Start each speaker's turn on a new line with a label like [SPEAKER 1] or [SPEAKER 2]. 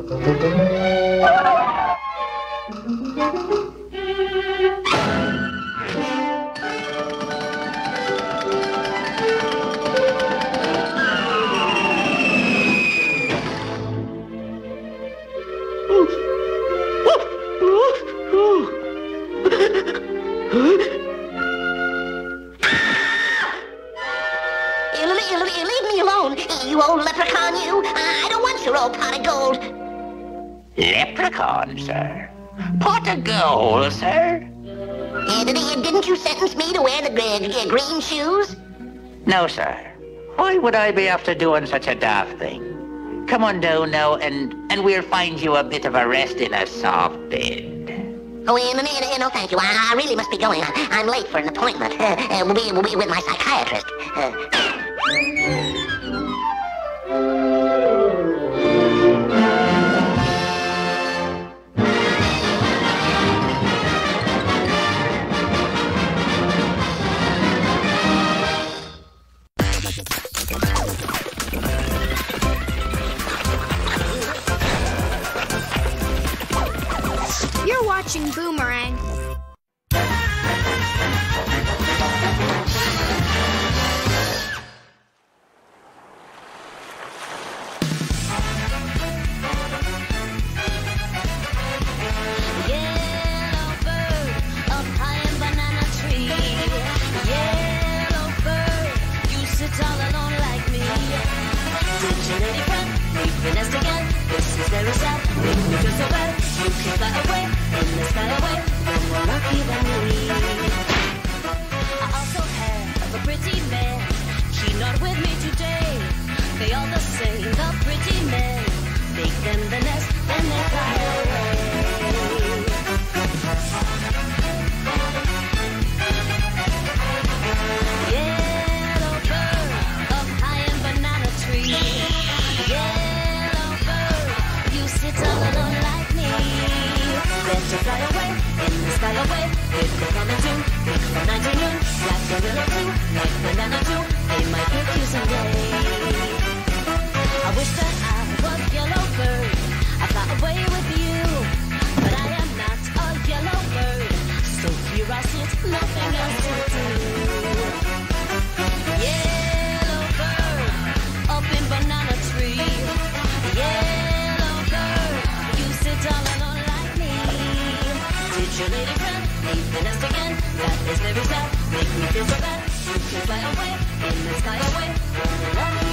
[SPEAKER 1] Leave me alone, you old leprechaun, you. I don't want your old pot of gold.
[SPEAKER 2] Leprechaun, sir? Pot of gold, sir?
[SPEAKER 1] Didn't you sentence me to wear the green shoes?
[SPEAKER 2] No, sir. Why would I be after doing such a daft thing? Come on down now, and we'll find you a bit of a rest in a soft bed.
[SPEAKER 1] Oh, no, thank you. I really must be going. I'm late for an appointment. We'll be with my psychiatrist.
[SPEAKER 3] You're watching Boomerang.
[SPEAKER 4] They all the same, the pretty men. Make them the nest, then they fly away. Yellow bird up high in banana tree. Yellow bird, you sit all alone like me. Better fly away, in the sky away. If they're coming to, pick from 9 to noon. Like a willow too, like banana too. They might pick you someday. I wish that I was yellow bird. I fly away with you, but I am not a yellow bird. So here I sit, nothing else to do. Yellow bird, up in banana tree. Yellow bird, you sit all alone like me. Did your lady friend leave the nest again? That is very sad. Make me feel so bad. You can fly away in the sky away from the love.